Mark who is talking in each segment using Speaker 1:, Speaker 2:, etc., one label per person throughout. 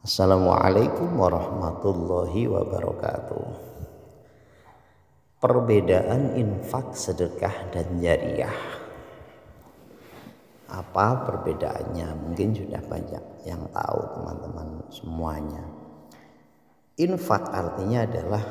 Speaker 1: Assalamualaikum warahmatullahi wabarakatuh. Perbedaan infak, sedekah, dan jariyah. Apa perbedaannya? Mungkin sudah banyak yang tahu teman-teman semuanya. Infak artinya adalah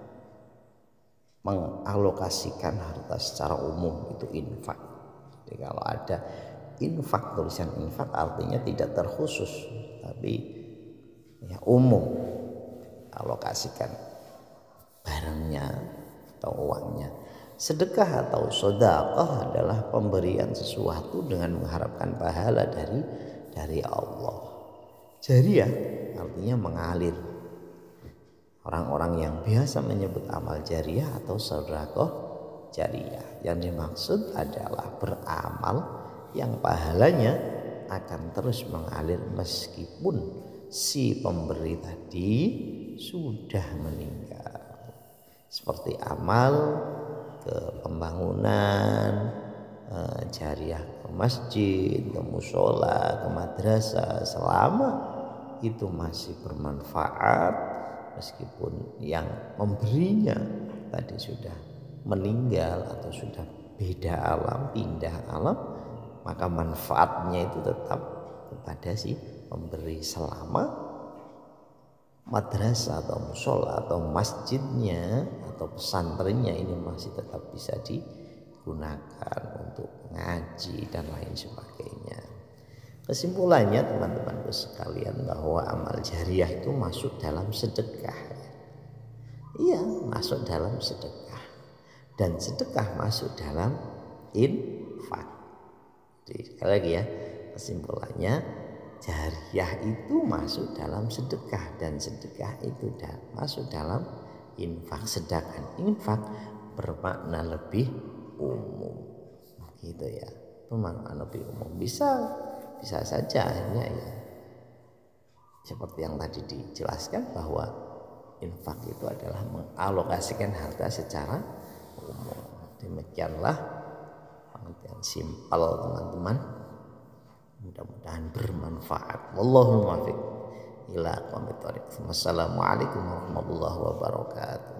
Speaker 1: mengalokasikan harta secara umum, itu infak. Jadi kalau ada infak, tulisan infak artinya tidak terkhusus, tapi ya umum, alokasikan barangnya atau uangnya. Sedekah atau sedekah adalah pemberian sesuatu dengan mengharapkan pahala dari Allah. Jariyah artinya mengalir. Orang-orang yang biasa menyebut amal jariyah atau sedekah jariyah, yang dimaksud adalah beramal yang pahalanya akan terus mengalir meskipun si pemberi tadi sudah meninggal. Seperti amal ke pembangunan jariyah, ke masjid, ke musola, ke madrasah, selama itu masih bermanfaat meskipun yang memberinya tadi sudah meninggal atau sudah beda alam, pindah alam, maka manfaatnya itu tetap kepada si pemberi selama madrasah atau musola atau masjidnya atau pesantrennya ini masih tetap bisa digunakan untuk ngaji dan lain sebagainya. Kesimpulannya teman-temanku sekalian, bahwa amal jariyah itu masuk dalam sedekah. Iya, masuk dalam sedekah, dan sedekah masuk dalam infak. Jadi sekali lagi ya, kesimpulannya jariyah itu masuk dalam sedekah, dan sedekah itu masuk dalam infak. Sedangkan infak bermakna lebih umum, gitu ya, bermakna lebih umum. Bisa saja hanya ya seperti yang tadi dijelaskan, bahwa infak itu adalah mengalokasikan harta secara umum. Demikianlah pengertian simpel teman-teman, mudah-mudahan bermanfaat. Wallahul muwaffiq ila aqwamit thoriq. Wassalamualaikum warahmatullahi wabarakatuh.